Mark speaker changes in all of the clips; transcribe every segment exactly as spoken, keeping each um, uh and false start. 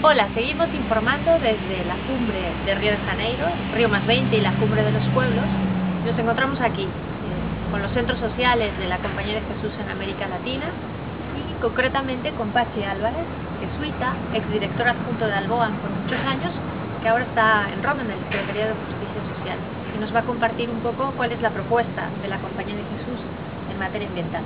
Speaker 1: Hola, seguimos informando desde la cumbre de Río de Janeiro, Río más veinte y la cumbre de los pueblos. Nos encontramos aquí eh, con los centros sociales de la Compañía de Jesús en América Latina y concretamente con Pachi Álvarez, jesuita, exdirector adjunto de Alboan por muchos años, que ahora está en Roma en el Secretariado de Justicia Social, y nos va a compartir un poco cuál es la propuesta de la Compañía de Jesús en materia ambiental.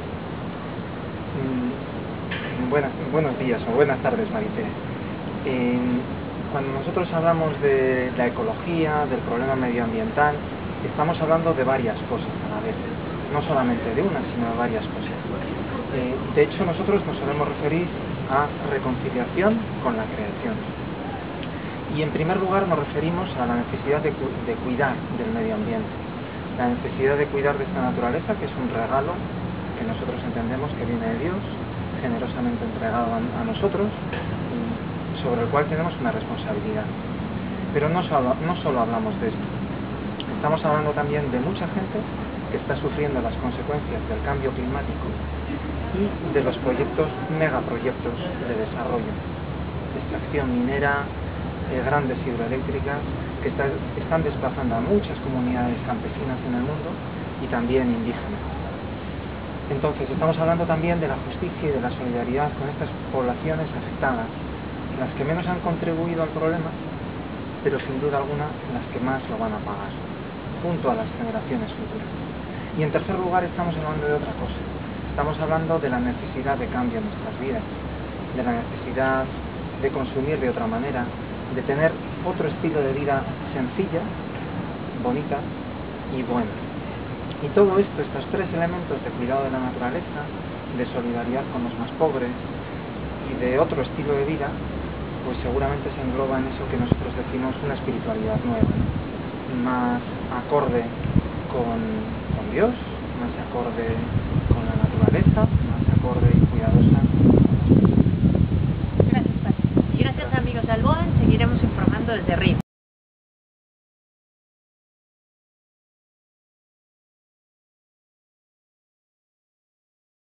Speaker 2: Mm, buenas, buenos días o buenas tardes, Marité. Eh, cuando nosotros hablamos de la ecología, del problema medioambiental, estamos hablando de varias cosas a la vez, no solamente de una, sino de varias cosas. Eh, de hecho, nosotros nos solemos referir a reconciliación con la creación. Y en primer lugar nos referimos a la necesidad de, cu de cuidar del medio ambiente, la necesidad de cuidar de esta naturaleza, que es un regalo que nosotros entendemos que viene de Dios, generosamente entregado a, a nosotros, sobre el cual tenemos una responsabilidad. Pero no solo, no solo hablamos de esto, estamos hablando también de mucha gente que está sufriendo las consecuencias del cambio climático y de los proyectos, megaproyectos de desarrollo, extracción minera, eh, grandes hidroeléctricas, que está, están desplazando a muchas comunidades campesinas en el mundo y también indígenas. Entonces, estamos hablando también de la justicia y de la solidaridad con estas poblaciones afectadas, las que menos han contribuido al problema, pero sin duda alguna las que más lo van a pagar, junto a las generaciones futuras. Y en tercer lugar estamos hablando de otra cosa. Estamos hablando de la necesidad de cambio en nuestras vidas, de la necesidad de consumir de otra manera, de tener otro estilo de vida sencilla, bonita y buena. Y todo esto, estos tres elementos de cuidado de la naturaleza, de solidaridad con los más pobres y de otro estilo de vida, pues seguramente se engloba en eso que nosotros decimos una espiritualidad nueva, más acorde con, con Dios, más acorde con la naturaleza, más acorde y cuidadosa.
Speaker 1: Gracias, Pachi. Y gracias, amigos de Alboan, seguiremos informando desde Río.